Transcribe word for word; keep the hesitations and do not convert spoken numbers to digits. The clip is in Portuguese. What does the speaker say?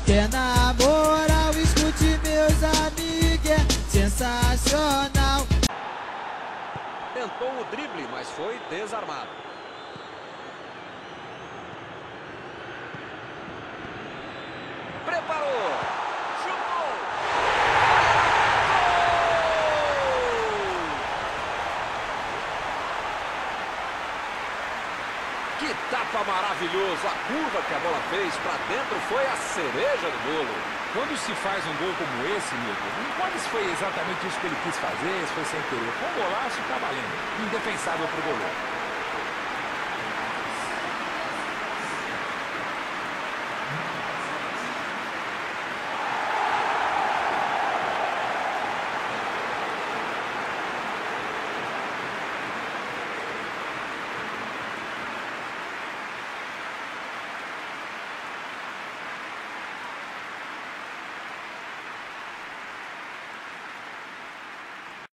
Quer namorar, escute meus amigos, é sensacional. Tentou o drible, mas foi desarmado. Preparou. Chutou. Que tapa maravilhoso. A curva que a bola fez para dentro foi a cereja do bolo. Quando se faz um gol como esse, Milton, não importa se foi exatamente isso que ele quis fazer, se foi sem querer. Com um golaço, tá valendo. Indefensável pro goleiro.